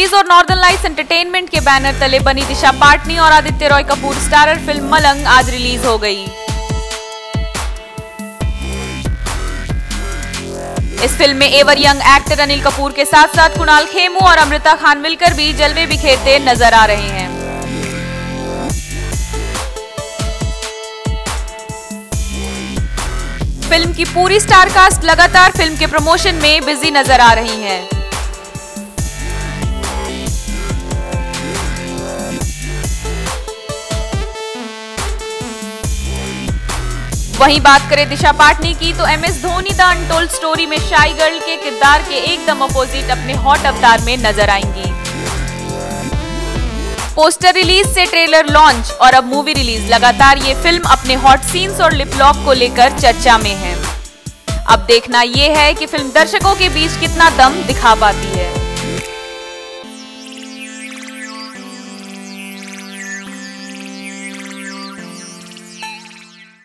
Movies और Northern Lights Entertainment के banner तले बनी दिशा पाटनी और आदित्य रॉय कपूर स्टारर फिल्म मलंग आज रिलीज हो गई। इस फिल्म में ever young actor Anil Kapoor के साथ साथ कुणाल खेमू और अमृता खान मिलकर भी जलवे बिखेरते नजर आ रहे हैं। फिल्म की पूरी स्टारकास्ट लगातार फिल्म के प्रमोशन में बिजी नजर आ रही है। वहीं बात करें दिशा पाटनी की तो MS Dhoni the untold story में शाई गर्ल के किरदार के एकदम अपोजिट अपने हॉट अवतार में नजर आएंगी। पोस्टर रिलीज से ट्रेलर लॉन्च और अब मूवी रिलीज, लगातार ये फिल्म अपने हॉट सीन्स और लिप लॉक को लेकर चर्चा में है। अब देखना ये है कि फिल्म दर्शकों के बीच कितना दम दिखा पाती है।